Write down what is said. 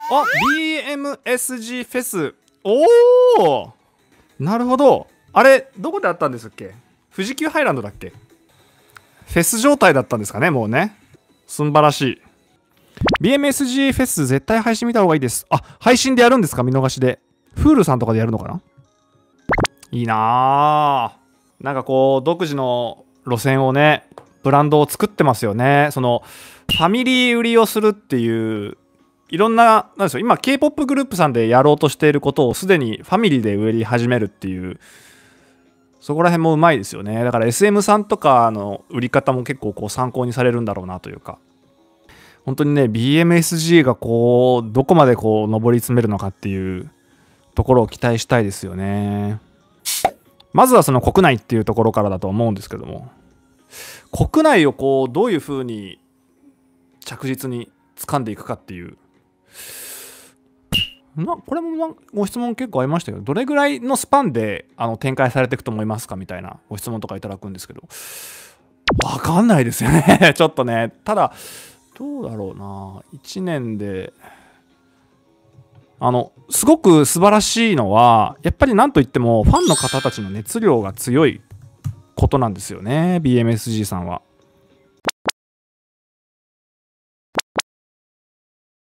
あ、BMSG フェス。おお、なるほど。あれどこであったんですっけ？富士急ハイランドだっけ？フェス状態だったんですかね、もうね。すんばらしい。BMSG フェス絶対配信見た方がいいです。あ、配信でやるんですか？見逃しで。Hulu さんとかでやるのかな？いいなぁ。なんかこう、独自の路線をね、ブランドを作ってますよね。その、ファミリー売りをするっていう、いろんな、なんでしょう、今 K-POP グループさんでやろうとしていることをすでにファミリーで売り始めるっていう、そこら辺もうまいですよね。だから SM さんとかの売り方も結構こう参考にされるんだろうなというか。本当にね、BMSG がこう、どこまでこう、上り詰めるのかっていうところを期待したいですよね。まずはその国内っていうところからだと思うんですけども、国内をこう、どういうふうに着実に掴んでいくかっていう、これもご質問結構ありましたけど、どれぐらいのスパンで展開されていくと思いますかみたいなご質問とかいただくんですけど、わかんないですよね。ちょっとね。ただ、どうだろうな。1年で、すごく素晴らしいのは、やっぱりなんといっても、ファンの方たちの熱量が強いことなんですよね。BMSG さんは。